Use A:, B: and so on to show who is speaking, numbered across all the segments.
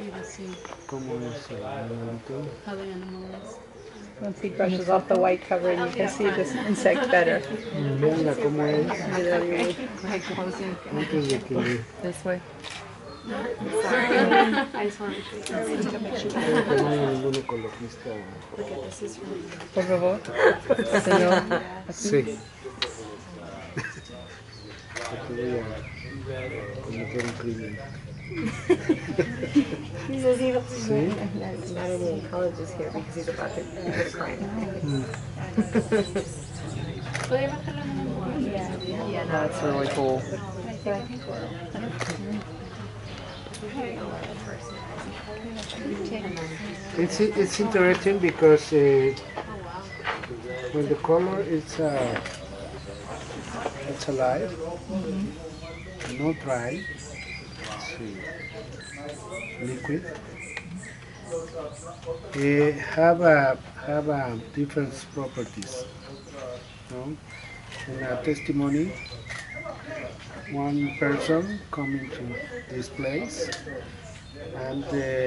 A: cómo es el animalito.
B: Once he brushes off the white covering, you can see this insect better.
A: Veanla cómo es antes de que le...
C: This way.
D: Sorry. I just want to show
A: Creo que no haya ningún ecologista.
C: Por favor. Señor.
A: Sí. Porque voy a cometer un crimen.
D: He says he hopes
A: Sí.
D: not any ecologists here because he's about to commit a crime.
C: That's really cool.
A: It's interesting because when the color it's alive, not dry, it's liquid. Have different properties. No? In a testimony, one person coming to this place and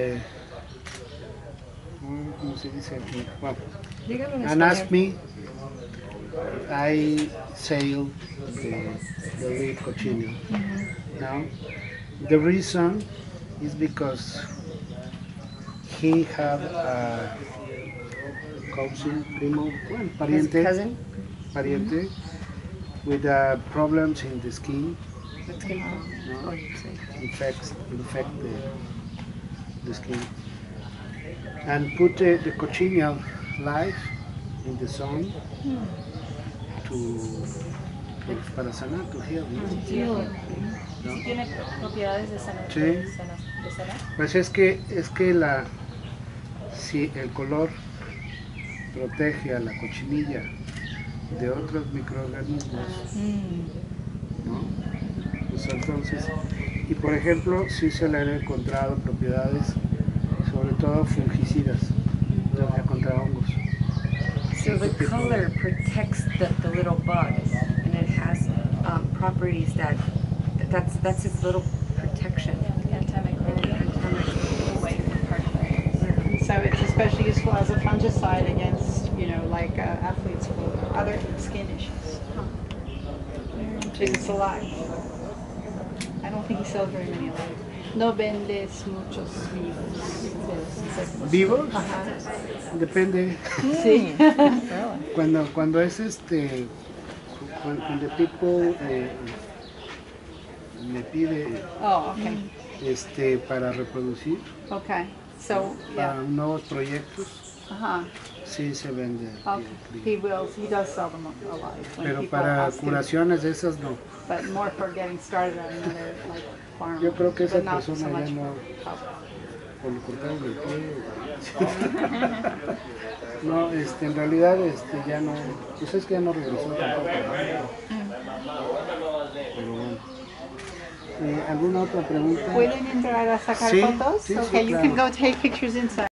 A: ¿cómo se dice aquí? Well, and asked me if I sail the lead cochino. Now, the reason is because he had a cousin, primo, well, pariente,
C: Cousin?
A: pariente, with problems in the skin. No? Infect the skin. And put the cochineal live in the sun para sanar, to heal. ¿No?
E: ¿Tiene propiedades de sanar?
A: Sí. Pues es que si el color protege a la cochinilla de otros microorganismos, ¿no? Pues entonces, y por ejemplo, sí se le han encontrado propiedades, sobre todo fungicidas, contra hongos.
F: So the color protects the little bug, and it has properties that's its little protection.
B: So it's especially useful as a fungicide against, like athletes with other skin issues. Because it's alive. I don't think he sells very many alive. No vendes muchos vivos.
A: ¿Vivos?
B: Ajá.
A: Depende.
B: Sí.
A: Cuando es when the people me pide
B: Oh, okay.
A: Para reproducir
B: Okay. So,
A: para
B: yeah.
A: nuevos proyectos,
B: Uh-huh.
A: sí se vende.
B: Okay. He does sell them alive. when
A: Pero
B: people
A: para
B: ask him.
A: curaciones de esas no.
B: But more for getting started on another farm.
A: Yo creo que esa
B: but not so
A: persona
B: much
A: ya no,
B: for-
A: por lo cortaron el pie. No, en realidad ya no, pues es que ya no regresó tampoco, ¿no? Pero bueno. ¿Alguna otra pregunta?
B: ¿Pueden entrar a sacar
A: Sí,
B: fotos?
A: sí, sí,
B: Okay, you
A: claro.
B: can go take pictures inside.